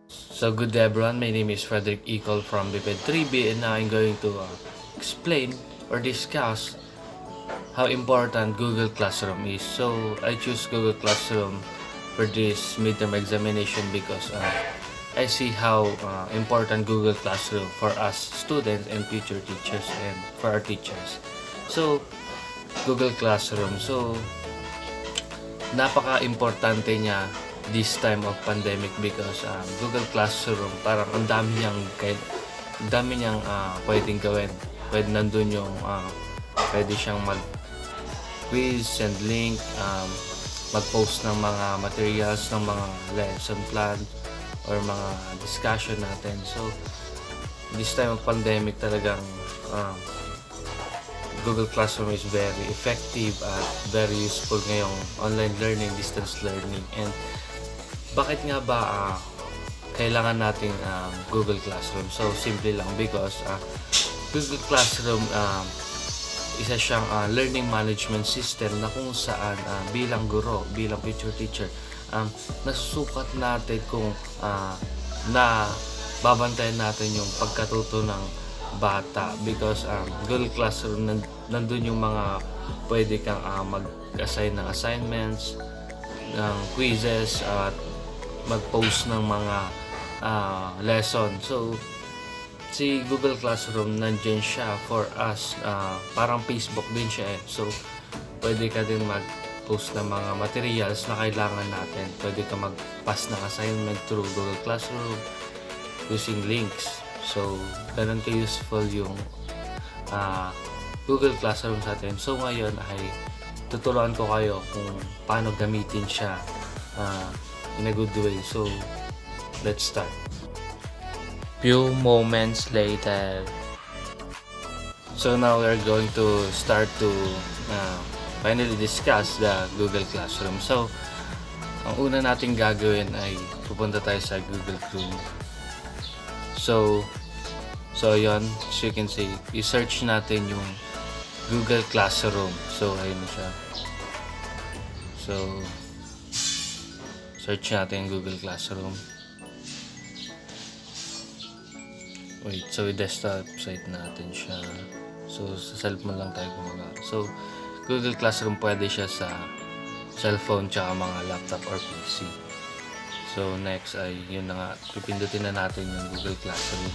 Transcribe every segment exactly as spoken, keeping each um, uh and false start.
So good day everyone, my name is Frederick Ecol from Biped three B, and now I'm going to uh, explain or discuss how important Google Classroom is. So I choose Google Classroom for this midterm examination because uh, I see how uh, important Google Classroom for us students and future teachers and for our teachers. So Google Classroom, so napaka-importante niya this time of pandemic because um, Google Classroom parang ang dami niyang kahit dami niyang uh, pwedeng gawin. Pwede nandun yung uh, pwede siyang mag quiz, send link, um, mag-post ng mga materials ng mga lesson plan or mga discussion natin. So this time of pandemic talagang uh, Google Classroom is very effective at very useful ngayong online learning, distance learning. And bakit nga ba uh, kailangan nating uh, Google Classroom? So simple lang because uh, Google Classroom uh, isa siyang uh, learning management system na kung saan uh, bilang guro, bilang future teacher, um, nasusukat natin kung uh, na babantayan natin yung pagkatuto ng bata because um, Google Classroom nandun yung mga pwede kang uh, mag-assign ng assignments, ng quizzes at mag-post ng mga uh, lesson. So si Google Classroom nandyan siya for us, uh, parang Facebook din siya eh. So pwede ka din mag-post ng mga materials na kailangan natin. Pwede ka mag-pass ng assignment through Google Classroom using links. So ganun ka-useful yung uh, Google Classroom sa atin. So ngayon ay tuturuan ko kayo kung paano gamitin siya uh, in a good way. So let's start. Few moments later. So now we're going to start to uh, finally discuss the Google Classroom. So ang una nating gagawin ay pupunta tayo sa Google Chrome. So So yon, as you can see, i-search natin yung Google Classroom. So ayun siya. So search natin yung Google Classroom. Wait, so i-desktop site natin siya. So sa cellphone lang tayo gumagawa. So Google Classroom pwede siya sa cellphone tsaka mga laptop or P C. So next ay yun na nga, pipindutin na natin yung Google Classroom.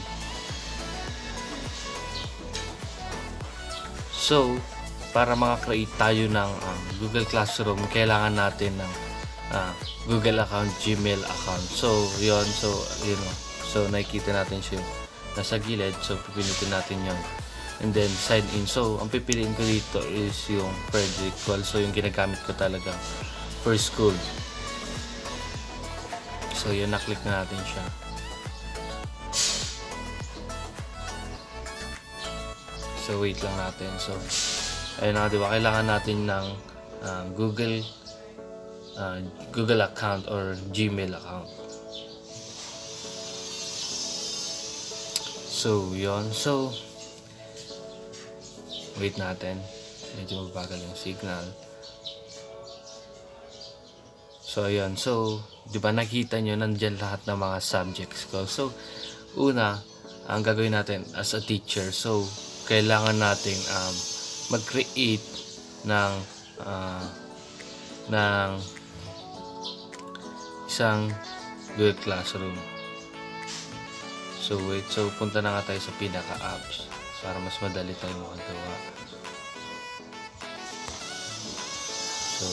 So, para maka-create tayo ng um, Google Classroom, kailangan natin ng uh, Google account, Gmail account. So, yon So, you know, so nakikita natin siya nasa gilid. So, pipilitin natin yon. And then, sign in. So, ang pipiliin ko dito is yung Frederick Ecol. So, yung ginagamit ko talaga for school. So, yun, na-click na natin siya. So wait lang natin. So ayun na, di ba? Kailangan natin ng uh, Google uh, Google account or Gmail account. So yon. So wait natin. Medyo mabagal yung signal. So ayun. So di ba nakita nyo nandiyan lahat ng mga subjects ko. So una, ang gagawin natin as a teacher. So kailangan nating um, mag-create ng uh, ng isang Google Classroom. So wait, so punta na nga tayo sa pinaka-apps para mas madali tayo makagawa. So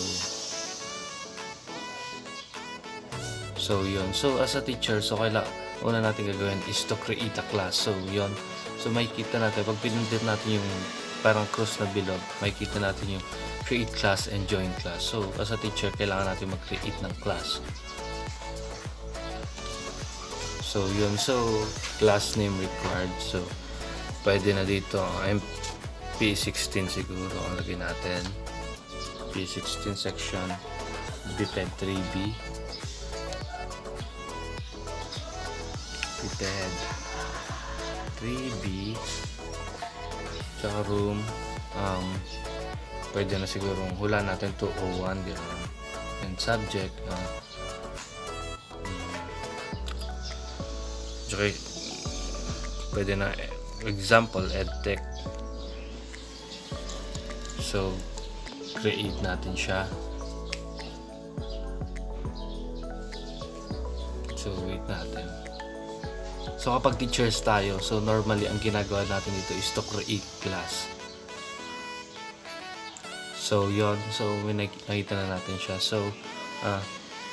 So yun. So as a teacher, so kailangan una natin gagawin is to create a class. So yun. So makikita natin, pag pinindot natin yung parang cross na bilog, makikita natin yung create class and join class. So as a teacher, kailangan natin mag-create ng class. So yun, so class name required. So pwede na dito ang P sixteen siguro ang lagay natin. P sixteen section, Biped three B. Biped three B tsaka room, um, pwede na siguro hula natin two oh one, and subject uh, Okay. Pwede na example edtech. So create natin siya. So wait natin. So kapag teachers tayo, so normally ang ginagawa natin dito is to create class. So yon, so may nakita na natin siya. So uh,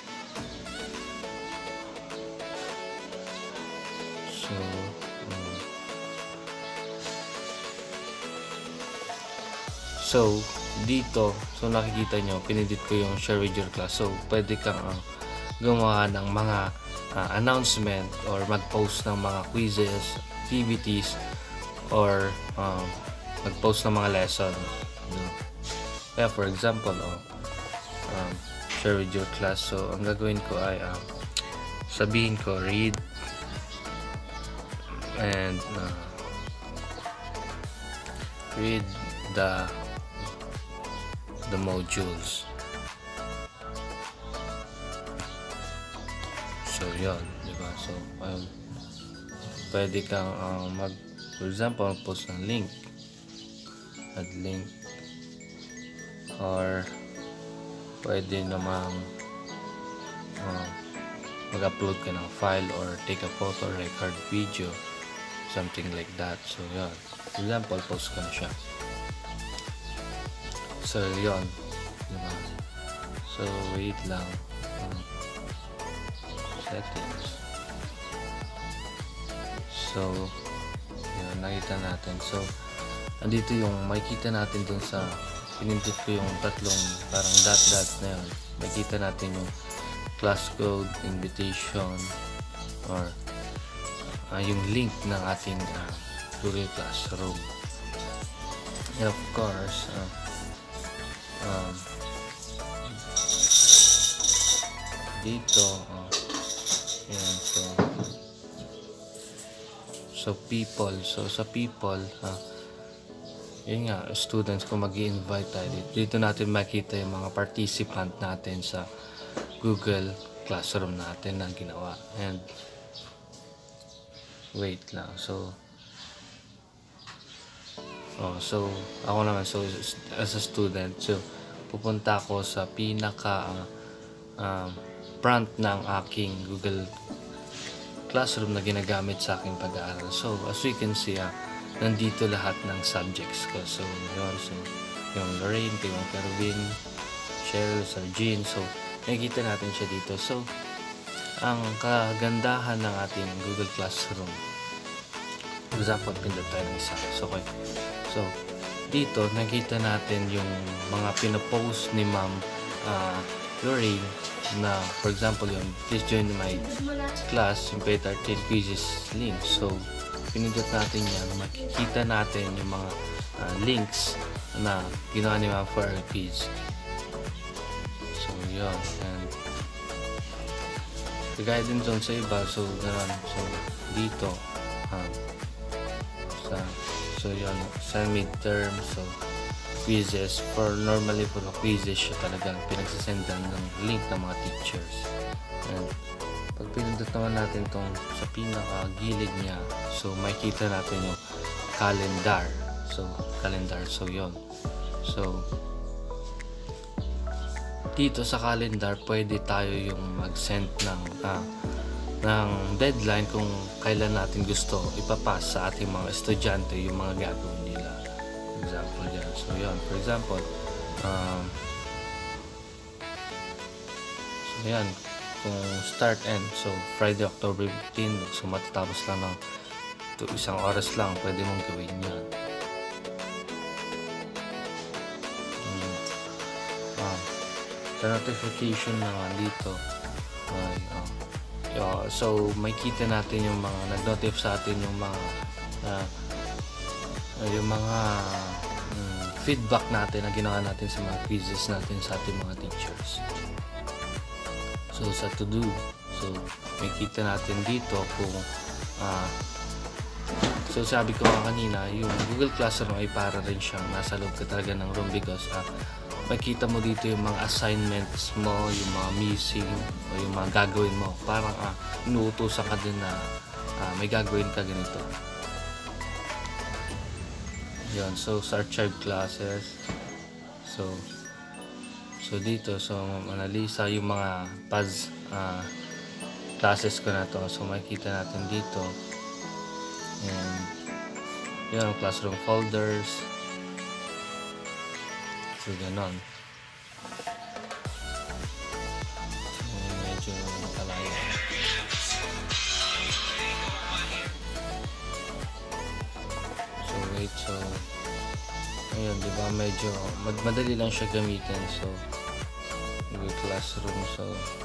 so um, so dito, so nakikita nyo, pinindot ko yung share with your class. So pwede kang uh, gumawa ng mga uh, announcement or mag-post ng mga quizzes, activities, or um, mag-post ng mga lesson. No? Kaya for example, oh, um, share with your class. So ang gagawin ko ay um, sabihin ko read and uh, read the the modules. So yun, diba? So um, pwede kang uh, mag, for example, post ng link, add link, or pwede namang uh, mag-upload ka ng file or take a photo, record video, something like that. So yun, for example, post ka na siya. So yun, diba? So wait lang, uh, settings. So yun, nakita natin. So andito yung makikita natin dun sa pinindot ko yung tatlong parang dot dot na yun. Makikita natin yung class code, invitation, or uh, yung link ng ating uh, Google Classroom. And of course, uh, um, dito uh, yan, so so people, so sa people uh, yun nga, students, kung mag-i-invite tayo dito, dito natin makita yung mga participant natin sa Google Classroom natin na ginawa. And wait lang, so oh, so ako naman, so as a student, so pupunta ako sa pinaka uh, um, front ng aking Google Classroom na ginagamit sa aking pag-aaral. So as we can see, uh, nandito lahat ng subjects ko. So yun, so yung Lorraine, yung Kerwin, Cheryl, Sir Jean, so nakikita natin siya dito. So ang kagandahan ng ating Google Classroom, for example, pindot tayo ng isa. So okay, so dito nakita natin yung mga pinapost ni Ma'am uh, Lorraine na, for example, yung please join my class yung Pay thirteen quizzes link. So pinindot natin yan, makikita natin yung mga uh, links na ginawa ni Ma'am for our quiz. So yun, and kagaya din dun sa iba, so gano'n. So dito um, sa, so yun, sa midterm, so quizzes, for normally for the quizzes siya talagang pinagsasendan ng link ng mga teachers. And pag pinindot naman natin tong sa pinaka-gilid niya, so makikita natin yung calendar. So, calendar. So, yon. So, dito sa calendar, pwede tayo yung mag-send ng, ah, ng deadline kung kailan natin gusto ipapas sa ating mga estudyante yung mga gagawin nila. For example, yan. So, yon. For example, um, so, yan. Kung start end, so Friday, October fifteenth, so matatapos lang ng to isang oras lang, pwede mong gawin yan. Hmm. Ah, the notification naman dito ay, oh. Yeah, so may kita natin yung mga nag-notify sa atin yung mga uh, yung mga um, feedback natin na ginawa natin sa mga quizzes natin sa ating mga teachers. So sa to do, so may kita natin dito kung uh, so sabi ko nga kanina, yung Google Classroom ay para rin siyang nasa loob ka talaga ng room because uh, makita mo dito yung mga assignments mo, yung mga missing o yung mga gagawin mo, parang uh, inuutosan ka din na uh, may gagawin ka ganito. Yun, so sa archive classes, so so dito, so manalisa yung mga P A S uh, classes ko na to. So makikita natin dito, and yun, classroom folders, so ganon. So medyo nakalayo. So wait, so ayun, di ba, medyo mad madali lang siya gamitin. So Google Classroom, so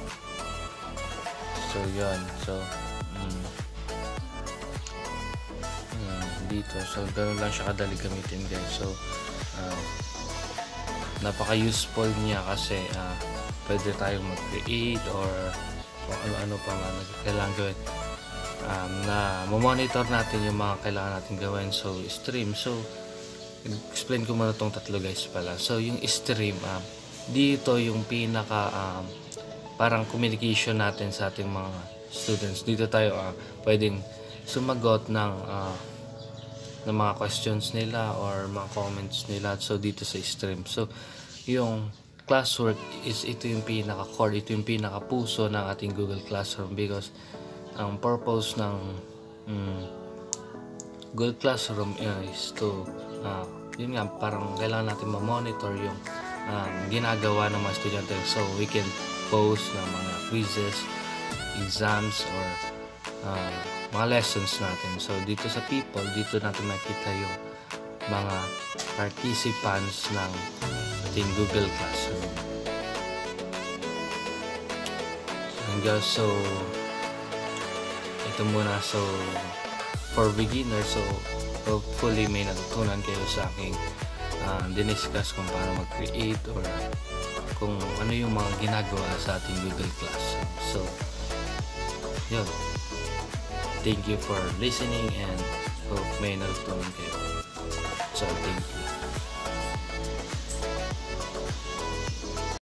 so yun, so mm, mm, dito, so ganoon lang siya kadali gamitin, guys. So uh, napaka useful niya kasi uh, pwede tayong mag-create or kung ano-ano pa man kailangan gawin, um, na monitor natin yung mga kailangan natin gawin. So stream, so explain ko muna tong tatlo, guys, pala. So yung stream, uh, dito yung pinaka um, parang communication natin sa ating mga students. Dito tayo uh, pwedeng sumagot ng uh, ng mga questions nila or mga comments nila. So dito sa stream, so yung classwork is ito yung pinaka core, ito yung pinaka puso ng ating Google Classroom, because ang purpose ng um, Google Classroom is to uh, yun nga, parang kailangan natin ma-monitor yung um, ginagawa ng mga estudyante. So we can post ng mga quizzes, exams, or uh, mga lessons natin. So dito sa people, dito natin makita yung mga participants ng ating Google Classroom. So, so ito muna, so for beginners, so hopefully may natutunan kayo sa aking uh, diniscuss kung paano mag-create or kung ano yung mga ginagawa sa ating Google Classroom. So yun, thank you for listening and hope may natutunan kayo. So thank you.